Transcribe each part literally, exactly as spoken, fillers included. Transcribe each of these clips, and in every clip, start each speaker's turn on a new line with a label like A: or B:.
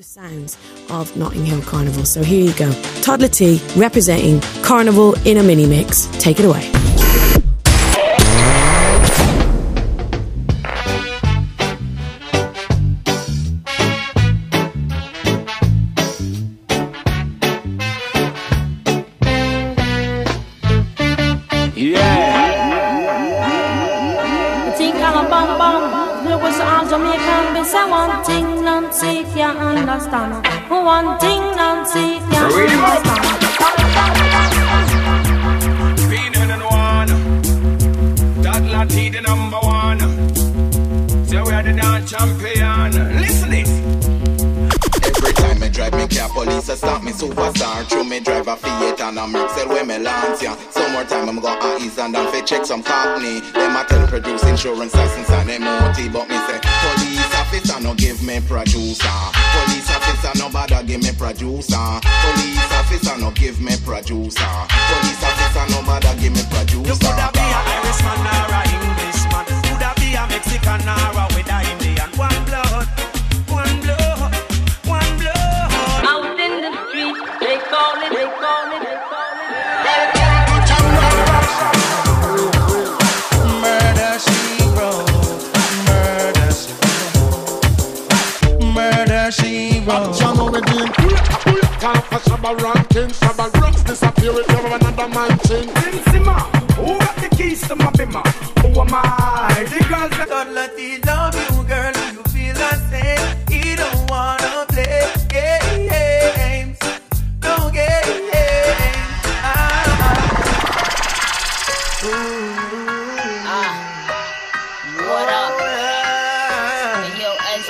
A: The sounds of Notting Hill Carnival. So here you go. Toddler T representing Carnival in a mini mix. Take it away.
B: One thing Nancy can't understand. One thing Nancy can't understand.
C: Feeling and one, that Latte the number one. So we are the dance champion. Listen it.
D: Every time me drive me car, police a stop me superstar. Through me drive a Fiat and a Mercedes where me launch ya. Some more time I'm gonna ease and down fi check some company. Them a tell produce insurance license and M O T, but me say police officer no give me producer. Police officer no bother give me producer. Police officer no give me producer. Police officer no bother give me producer.
C: You coulda be a Irishman or a Englishman. Coulda be a Mexican or a with a Indian. One blood, one blood, one blood.
B: Out in the street, they call it, they call it, they call it.
E: Murder she wrote, murder she wrote, murder she wrote.
F: Jam with him, can't for Shabba ranking, Shabba rocks disappear with never another man thing.
C: Benzema, who got the keys to my bimmer? Who am I? The girls that
E: Toddler T love you, girl, you feel the same. He don't wanna play games, no games. Ah.
G: What up? Yo, S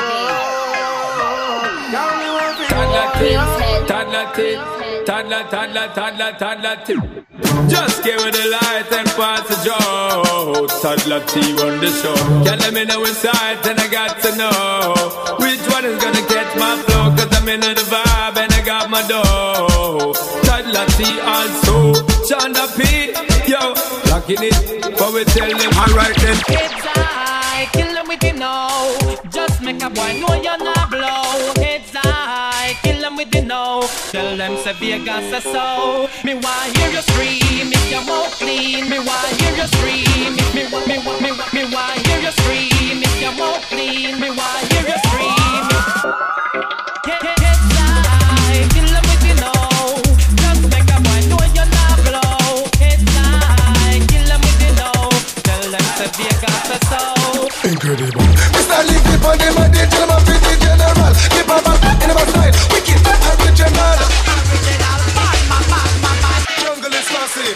G: P.
C: Toddler T, toddler, toddler, toddler, toddler T. Just give it a light and pass the joe. Toddler T run the show. Can let me know which side and I got to know which one is gonna catch my flow. Cause I'm in the vibe and I got my dough. Toddler T also Chanda P. Yo, locking it, but we tell them alright then.
B: Kids I kill them with you know. Just make a boy know you're not blow. Kids I kill them with you know. Tell them say Vegas a so. Me want hear you scream, make your mouth clean. Me want hear you scream, me want me want me want me want hear you scream, make your mouth clean. Me want hear you scream. Kids I kill them with you know. Just make a boy know you're not blow. Kids I kill them with you know. Tell them say Vegas a so.
F: Incredible. Mister Leaf, keep on them and they tell them I'm pretty general. Keep on back in the side, wicked original.
B: Original, bad, bad, bad, bad, bad.
F: Jungle is massive.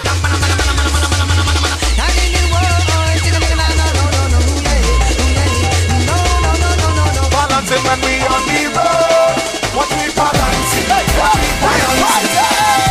E: And in the world, no, no, no, no, no, no, no, no, no, no.
F: Balancing when we on the road. What we balancing? What we balancing?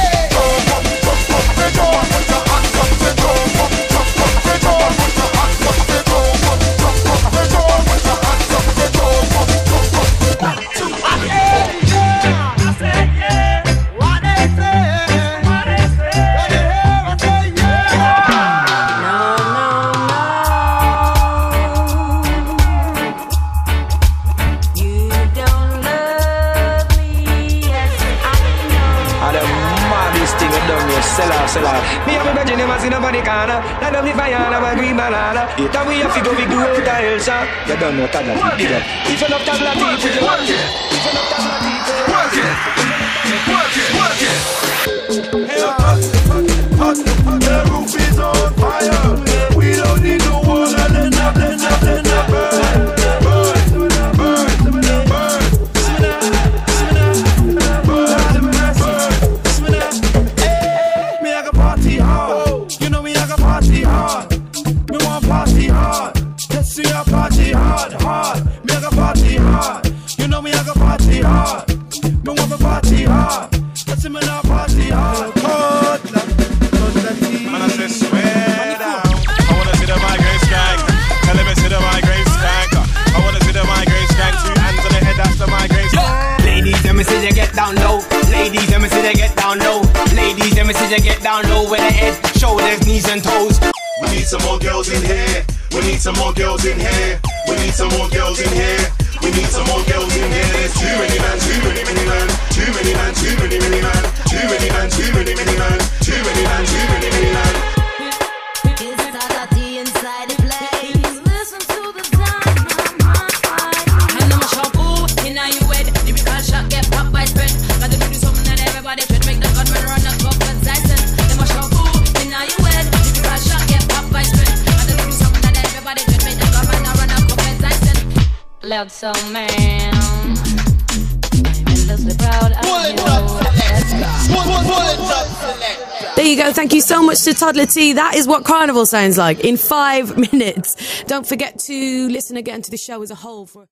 C: Me have a virgin, never seen nobody corner. Light up the fire and have a green banana. You thought we have to go, we do out of Elsa. You don't know Toddler T, big up. If you love Toddler T, put your work it. If you love Toddler T, work it. Work it, work it.
F: Hey, hot, hot, hot, the roof is on fire. We don't need no water, then up, then up, then up, burn, burn, burn, burn, burn. Party hard, you know me I got party hard. Me want party hard. Let's see a party hard, hard. Me I got party hard. You know me I got party hard. Me want a party hard. Let's see me now party hard. Toddler, Toddler T.
H: Man I say swear down. I wanna see the migraine skank. Tell him to see the migraine skank. I wanna see the migraine skank. Two hands on the head, that's the migraine skank.
I: Ladies, let me see you get down low. Ladies, let me see you get down low. Ladies, let me see you get down low with the head, shoulders, knees and toes.
H: We need some more girls in here. We need some more girls in here. We need some more girls in here. We need some more girls in here. There's too many man, too many
G: loud soul man. I'm endlessly proud of you.
A: There you go. Thank you so much to Toddler T. That is what Carnival sounds like in five minutes. Don't forget to listen again to the show as a whole for